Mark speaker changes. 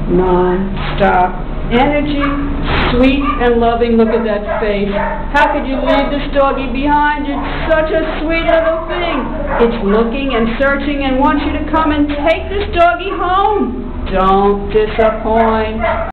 Speaker 1: non-stop energy, sweet and loving. Look at that face. How could you leave this doggy behind? It's such a sweet little thing. It's looking and searching and wants you to come and take this doggy home. Don't disappoint.